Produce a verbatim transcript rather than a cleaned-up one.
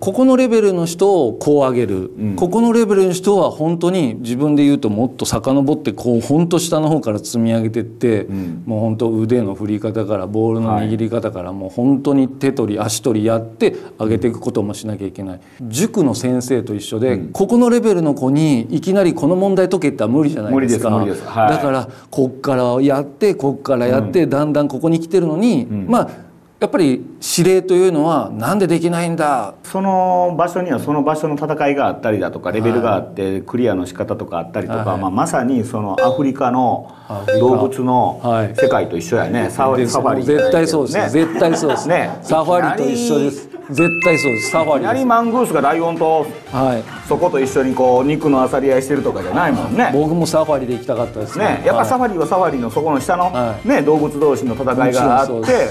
ここのレベルの人をこう上げる、 うん、 ここのレベルの人は本当に自分で言うともっと遡ってこう本当下の方から積み上げていって、うん、もう本当腕の振り方からボールの握り方からもう本当に手取り足取りやって上げていくこともしなきゃいけない。塾の先生と一緒で、うん、ここのレベルの子にいきなりこの問題解けって言ったら無理じゃないですか。 無理です無理です、はい、 だからこっからやってこっからやって、うん、だんだんここに来てるのに、うん、まあやっぱり指令というのはなんでできないんだ、 その場所にはその場所の戦いがあったりだとかレベルがあって、はい、クリアの仕方とかあったりとか、はい、まあ、まさにそのアフリカの動物の世界と一緒やね、はい、サファリサファリ絶対そうです、ね、絶対そうですねサファリと一緒です、絶対そうです。サファリです。いきなりマングースがライオンと、はい、そこと一緒にこう肉のあさり合いしてるとかじゃないもんね。 僕もサファリで行きたかったですね。 ね、やっぱサファリはサファリのそこの下の、はい、ね、動物同士の戦いがあって。